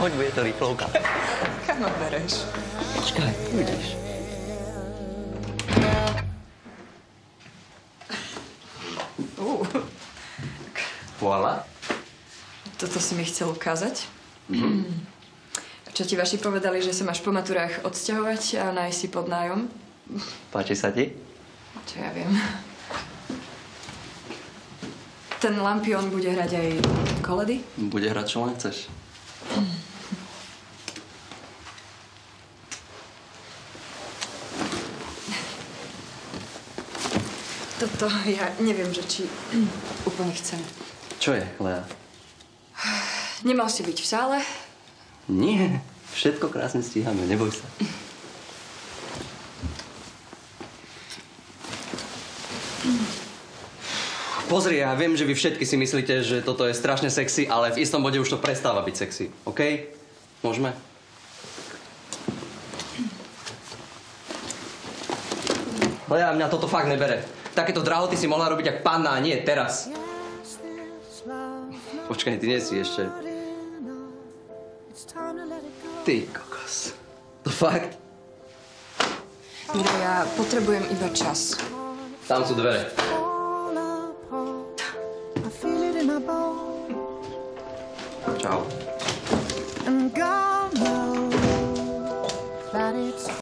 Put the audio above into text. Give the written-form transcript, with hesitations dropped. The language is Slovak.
Poď, bude to rýchlovka. Kam ma bereš? Počkaj, uvidíš. Voilà. Toto si mi chcel ukázať. Čo ti vaši povedali, že sa máš po maturách odsťahovať a nájsť si pod nájom? Páči sa ti? Čo ja viem. Ten Lampion bude hrať aj koledy? Bude hrať, čo len chceš. Toto ja neviem, že či úplne chcem. Čo je, Lea? Nemal si byť v sále? Nie, všetko krásne stíhame, neboj sa. Pozri, ja viem, že vy všetky si myslíte, že toto je strašne sexy, ale v istom bode už to prestáva byť sexy, OK? Môžeme? Lea, mňa toto fakt nebere. Takéto drahoty si mohla robiť jak panna a nie teraz. Počkaj, ty nie si ešte... Ty kokos. To fakt? Miro, ja potrebujem iba čas. Tam sú dvere. Čau.